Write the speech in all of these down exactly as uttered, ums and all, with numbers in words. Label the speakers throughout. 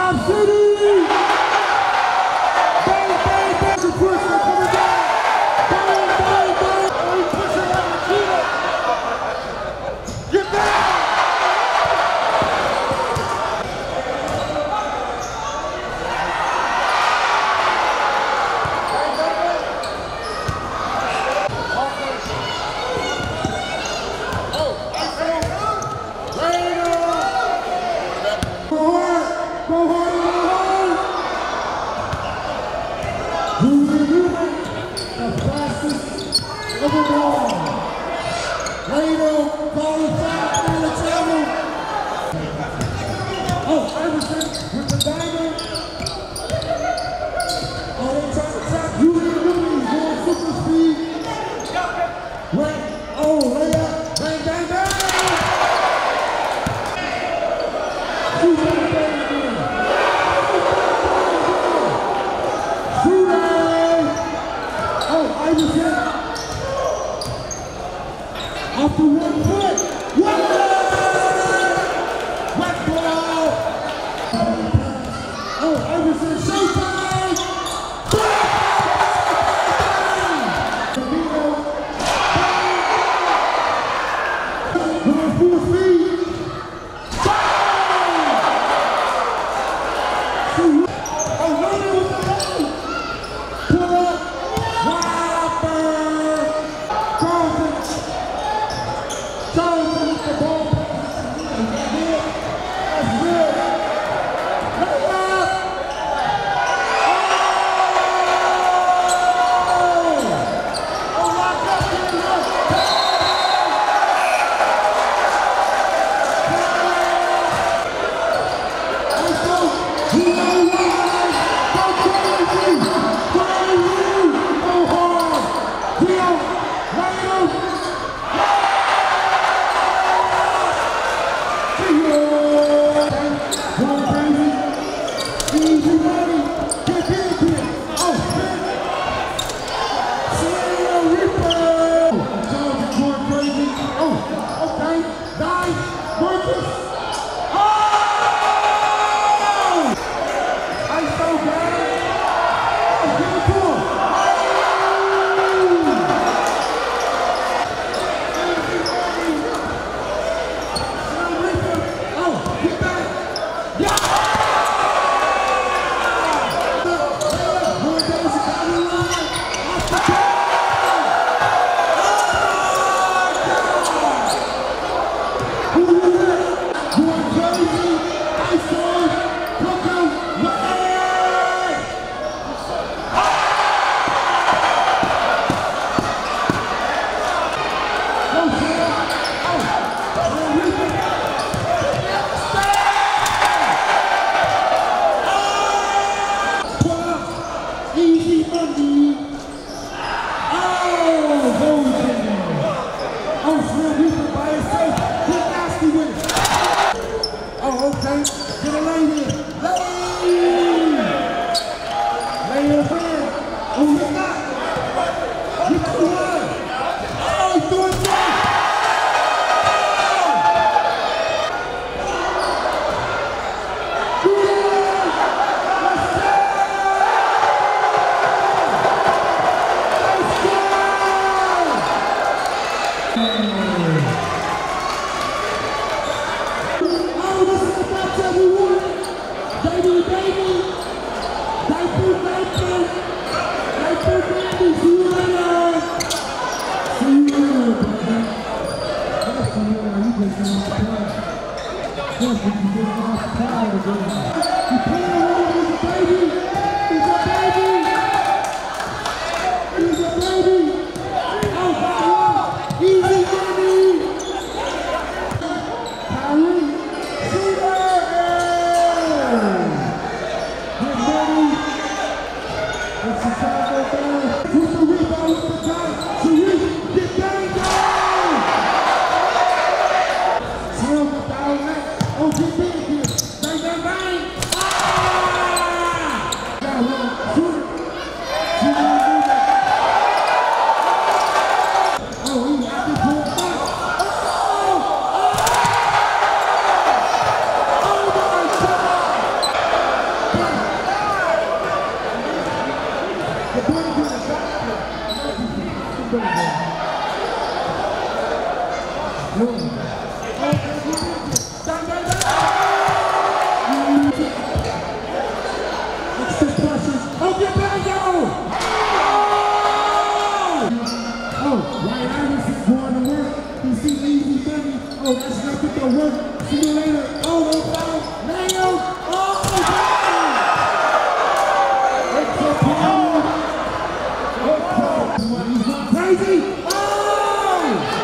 Speaker 1: Mob City! Bang, bang, bang, the push is coming down! Bang, bang, bang! Oh, he's pushing like a cheetah! Get back! Overall, Rado calling foul on the travel. Oh, Iverson with the diamond. Oh, they trying to tap you in the movies, going super speed. Right, oh, layup, bang, bang, bang. Shoot, bang, bang, bang. Shoot, oh, Iverson. Off the one foot. One Wet ball. Oh, Iverson, showtime. Going full speed. Oh, Rado with the ball. Pull up. Whopper. Carlton. Carlton with the ball. That's good. That's good. Lay up. Oh! Oh, lock up here. Look. Let's go. He knows what it is. Go crazy. Crazy. Go hard. Deal. Lay up. Easy money, get in here. Oh, man. Serial Reaper. Jones going crazy. Oh, okay. Nice. Marcus. Oh! I so bad. Oh, give it to him. Oh, get back. Yeah! Easy money. Oh, Hogan. Oh, Slim Reaper by himself. Get nasty with it. Oh, okay. Get a lane in. Lane. Lane in. Oh, he's not. Get to one. Oh, he's doing something. Oh, this is the match that we want. Baby, baby. Diaper, diaper. Diaper, baby. See you later. See you later, baby. Yes, see you later. You just got off the power. Yes, but you just got off the power, baby. You playing around with the baby. He's a baby. He's a baby. Oh, God. Easy money. Kyrie. Oh, get big here. Bang, bang, bang. your work. See you later. Oh, no foul. Nail. Oh, it's a power. He's going crazy. Oh!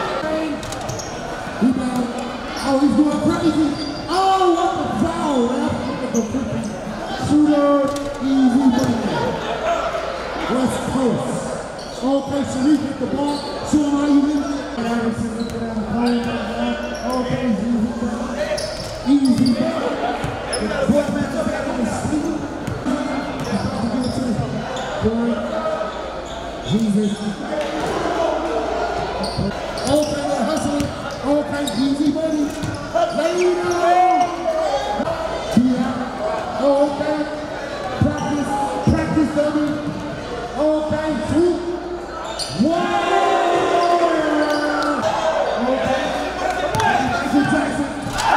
Speaker 1: Rebound. Oh, he's going crazy. Oh, what the foul, man. Look at the freaking shooter. Easy money. West Coast. Okay, Sharif hit the ball. Show him how you leave it. Anderson looking at the plane. Okay, easy money. Easy money. The fourth man is back in the sleep. Jesus. Okay, they're hustling. Okay, easy money. Later. Yeah. Okay. Practice. Practice, baby. Okay, two. One. Okay. Michael Jackson.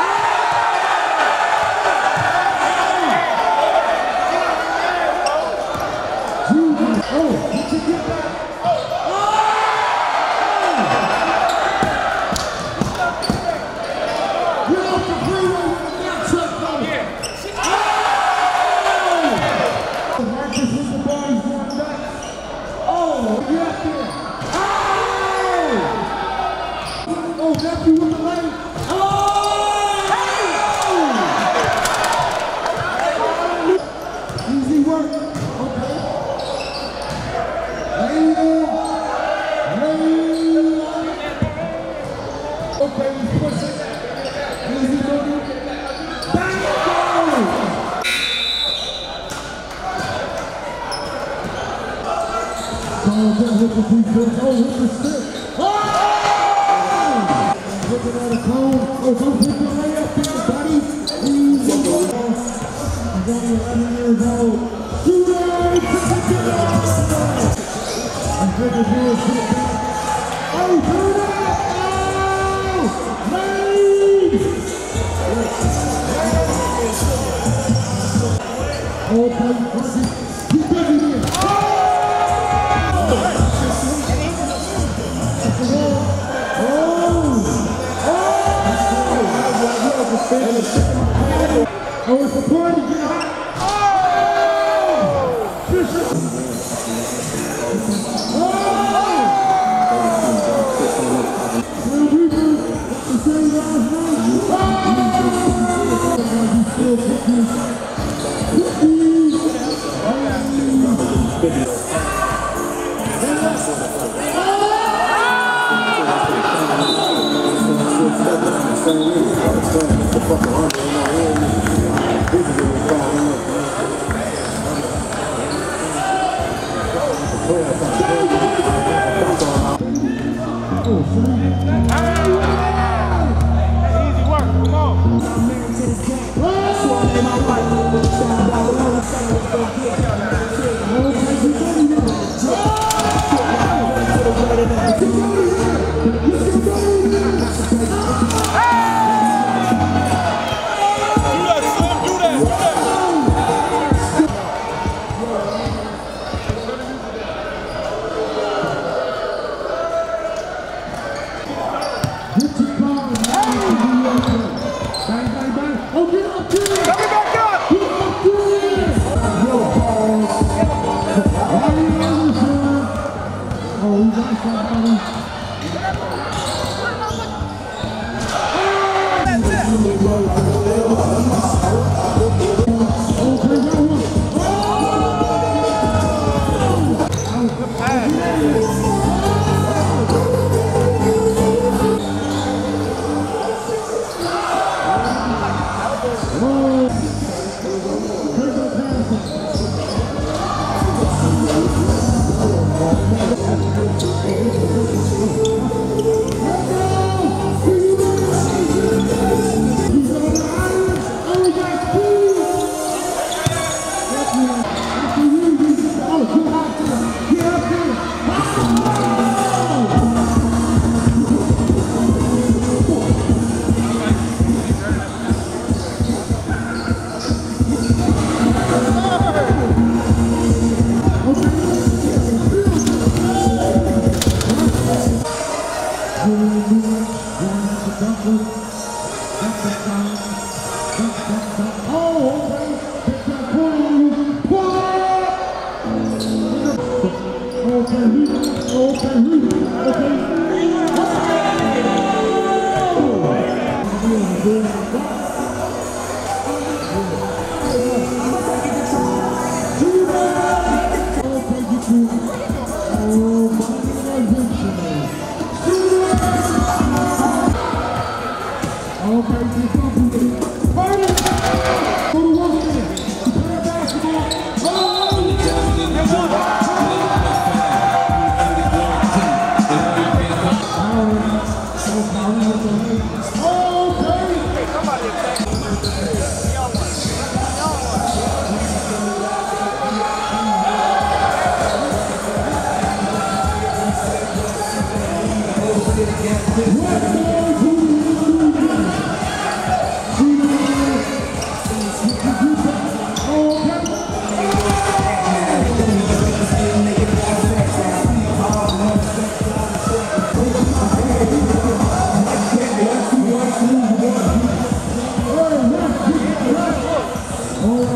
Speaker 1: Jesus. Oh, did you get that? Oh, nephew with the lane. Oh! Easy work. Okay. Lane. Lane. Okay, he's pushing. Easy work. Bang! Oh, that with the defense. Oh, with the stick. Oh! Looking at a cone. Oh, don't put your layup in, buddy. Easy ball. He's only eleven years old. Shooter! And Victor Lewis hit back. Oh, turn it! Oh! Lead! Oh, Peyton Perkins. Keep busy here. Oh! Oh, it's a party, get hot! Oh! Fisher! Oh! Well, Reapers, the same last night. Oh! He's still cooking. Cookies!
Speaker 2: Easy work, come on.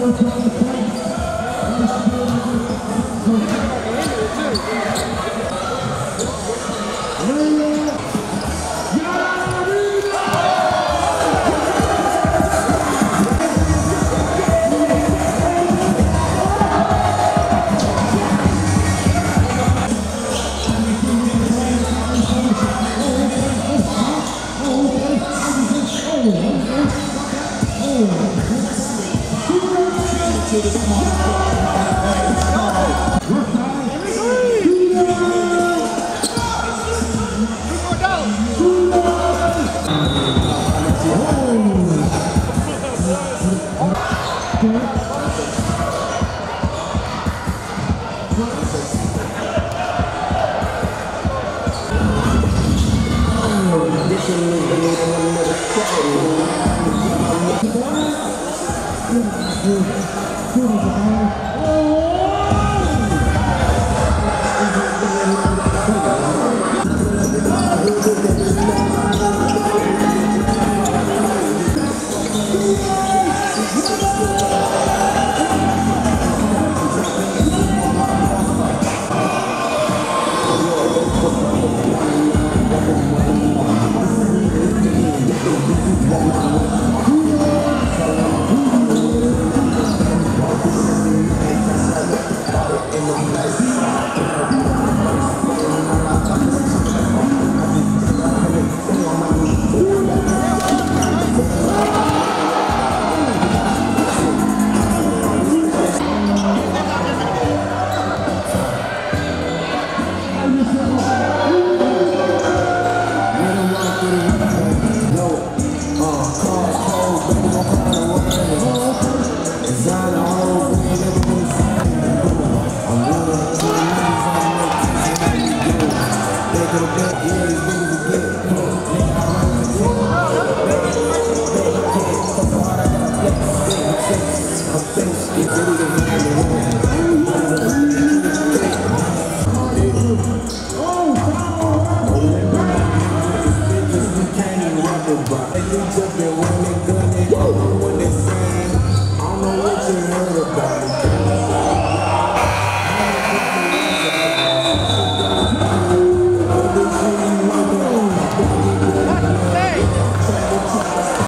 Speaker 3: I'm finished, get ready to